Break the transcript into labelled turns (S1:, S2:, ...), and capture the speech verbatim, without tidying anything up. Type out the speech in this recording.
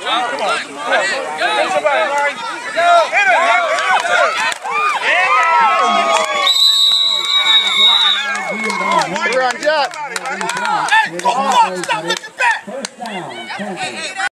S1: Come on. Hit somebody, Larry. Go. Hit it. Hit it.
S2: Run, Jack.
S3: Hey, go on, stop looking back.